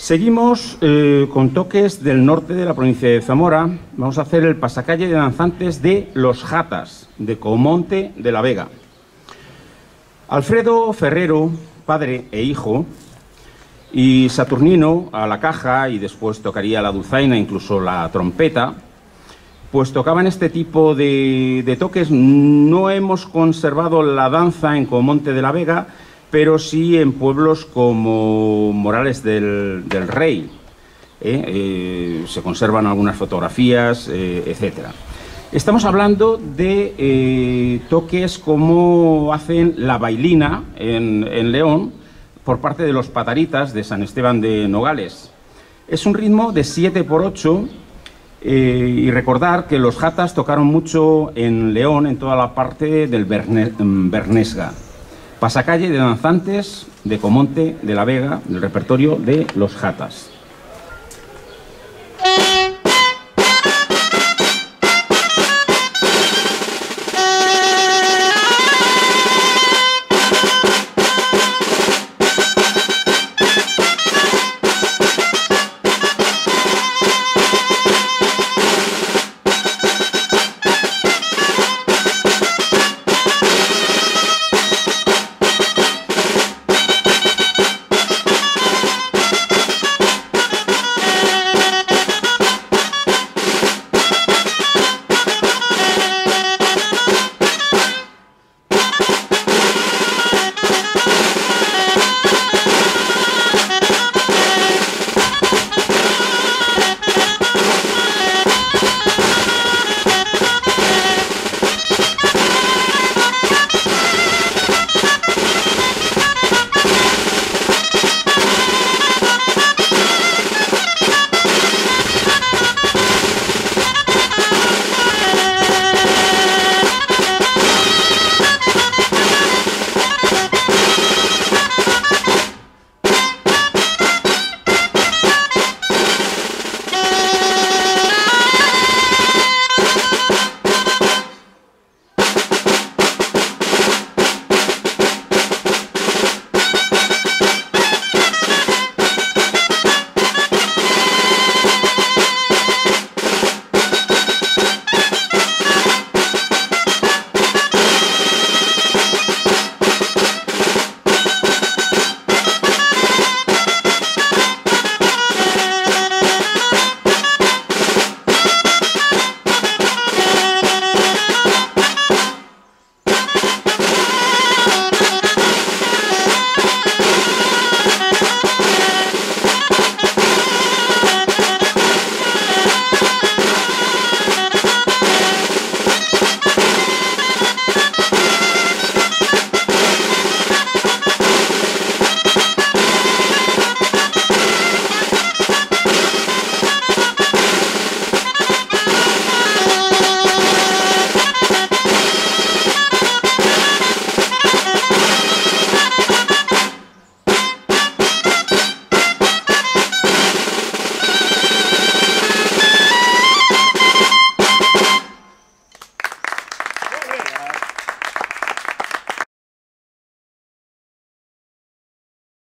Seguimos con toques del norte de la provincia de Zamora. Vamos a hacer el pasacalle de danzantes de Los Jatas, de Comonte de la Vega. Alfredo Ferrero, padre e hijo, y Saturnino a la caja, y después tocaría la dulzaina, incluso la trompeta, pues tocaban este tipo de toques. No hemos conservado la danza en Comonte de la Vega, pero sí en pueblos como Morales del Rey. Se conservan algunas fotografías, etcétera. Estamos hablando de toques como hacen la bailina en León por parte de los pataritas de San Esteban de Nogales. Es un ritmo de 7/8 y recordar que los Jatas tocaron mucho en León, en toda la parte del Bernesga. Pasacalle de danzantes de Comonte de la Vega, del repertorio de Los Jatas.